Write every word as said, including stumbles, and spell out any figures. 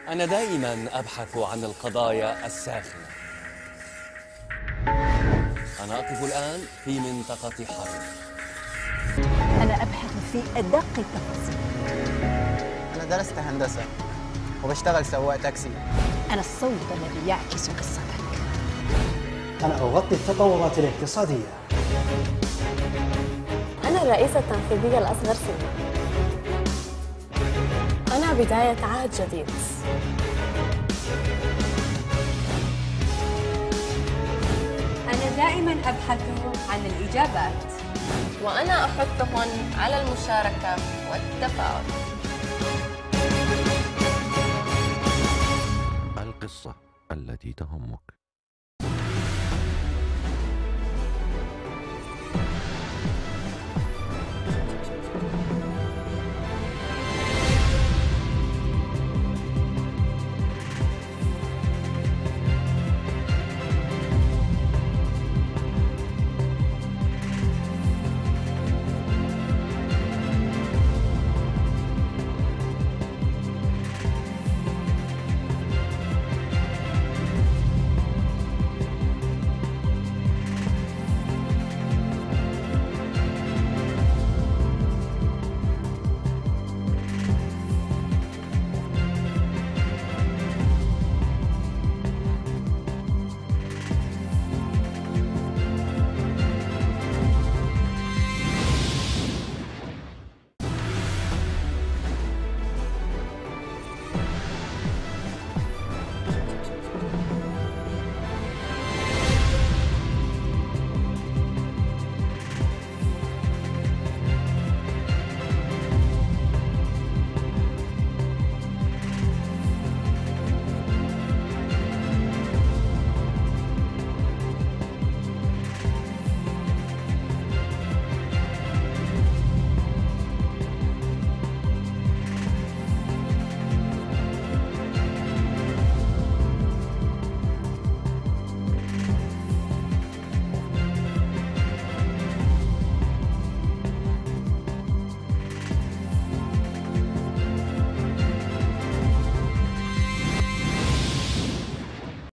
أنا دائما أبحث عن القضايا الساخنة. أنا أقف الآن في منطقة حرب. أنا أبحث في أدق التفاصيل. أنا درست هندسة وبشتغل سواق تاكسي. أنا الصوت الذي يعكس قصتك. أنا أغطي التطورات الاقتصادية. أنا الرئيسة التنفيذية الأصغر سنا. أنا بداية عهد جديد. أنا دائما أبحث عن الإجابات. وأنا أحثهم على المشاركة والتفاعل. القصة التي تهمك.